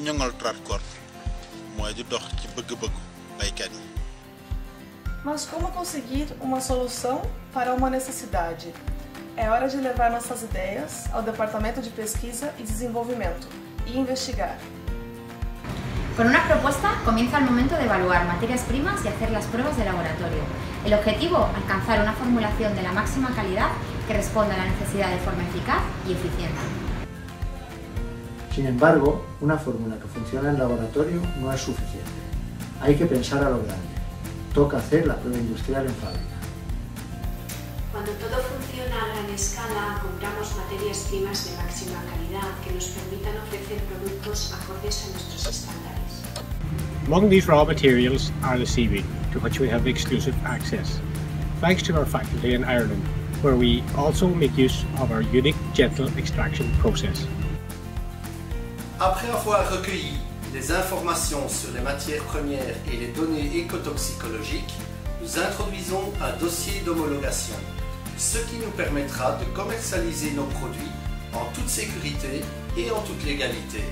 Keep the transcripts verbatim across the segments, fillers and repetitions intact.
ñoŋal Tradecor mooy di dox ci bëgg-bëggu baykat yi. Mas como conseguir uma solução para uma necessidade? É hora de levar nossas ideias ao Departamento de Pesquisa e Desenvolvimento e investigar. Con una propuesta comienza el momento de evaluar materias primas y hacer las pruebas de laboratorio. El objetivo, alcanzar una formulación de la máxima calidad que responda a la necesidad de forma eficaz y eficiente. Sin embargo, una fórmula que funciona en laboratorio no es suficiente. Hay que pensar a lo grande. Toca hacer la prueba industrial en fábrica. Cuando todo funciona a gran escala, compramos materias primas de máxima calidad que nos permitan ofrecer productos acordes a nuestros estándares. Among these raw materials are the seaweed, to which we have exclusive access, thanks to our faculty in Ireland, where we also make use of our unique gentle extraction process. Après avoir recueilli les informations sur les matières premières et les données écotoxicologiques, nous introduisons un dossier d'homologation, ce qui nous permettra de commercialiser nos produits en toute sécurité et en toute légalité.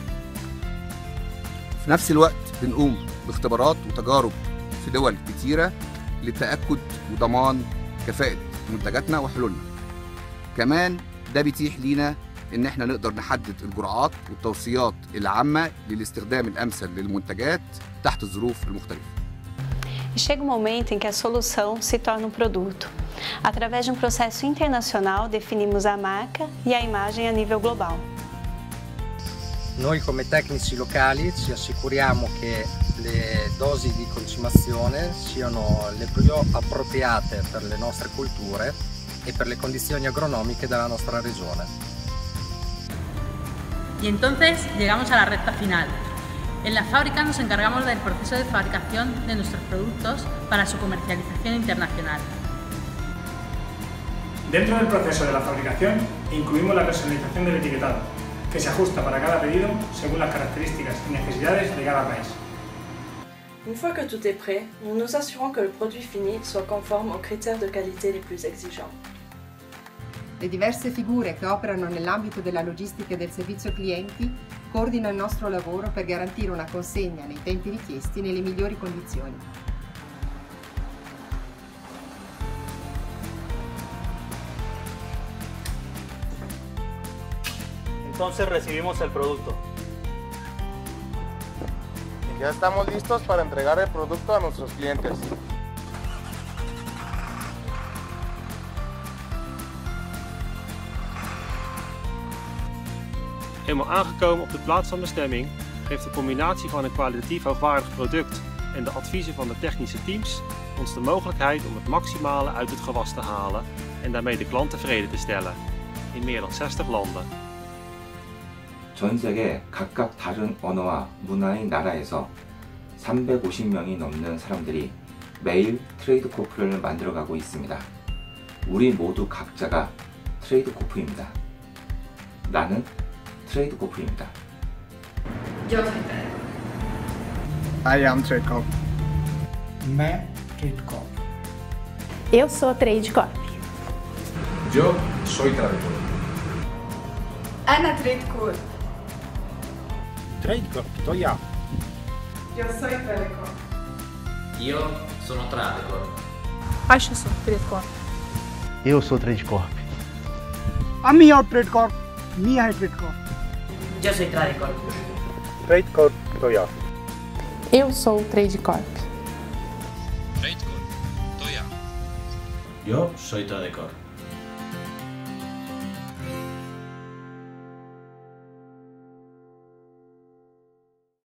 في نفس الوقت بنقوم باختبارات وتجارب في دول كتيرة للتأكد وضمان كفاءة منتجاتنا وحلولنا. كمان ده بيتيح لينا إن احنا نقدر نحدد الجرعات والتوصيات العامة للاستخدام الأمثل للمنتجات تحت الظروف المختلفة. E chega um momento em que a solução se torna um produto. Através de um processo internacional, definimos a marca e a imagem a nível global. Noi come tecnici locali ci assicuriamo che le dosi di concimazione siano le più appropriate per le nostre culture e per le condizioni agronomiche della nostra regione. Y entonces llegamos a la recta final. En la fábrica nos encargamos del proceso de fabricación de nuestros productos para su comercialización internacional. Dentro del proceso de la fabricación incluimos la personalización del etiquetado, que se ajusta para cada pedido según las características y necesidades de cada país. Une fois que tout est prêt, nous nous assurons que le produit fini soit conforme aux critères de qualité les plus exigeants. Le diverse figure che operano nell'ambito della logistica e del servizio clienti coordinano il nostro lavoro per garantire una consegna nei tempi richiesti nelle migliori condizioni. Entonces recibimos el producto. Y ya estamos listos para entregar el producto a nuestros clientes. Eenmaal aangekomen op de plaats van bestemming geeft de combinatie van een kwalitatief hoogwaardig product en de adviezen van de technische teams ons de mogelijkheid om het maximale uit het gewas te halen en daarmee de klant tevreden te stellen in meer dan zestig landen. 전 세계 각각 다른 언어와 문화의 나라에서 삼백오십 명이 넘는 사람들이 매일 트레이드코프를 만들어가고 있습니다. 우리 모두 각자가 트레이드코프입니다. 나는 트레이드코프입니다. Yo soy Tradecor. I am Tradecor. मैं Tradecor. Eu sou Tradecor. Yo soy Tradecor. Ana Tradecor. Tradecor, to ja. Yo soy Tradecor. Io sono Tradecor. Acho que sou Tradecor. Eu sou Tradecor. A minha é Tradecor. Minha é Tradecor. Yo soy Tradecor. Tradecor, to ja. Eu sou Tradecor. Tradecor, to ja. Yo soy Tradecor.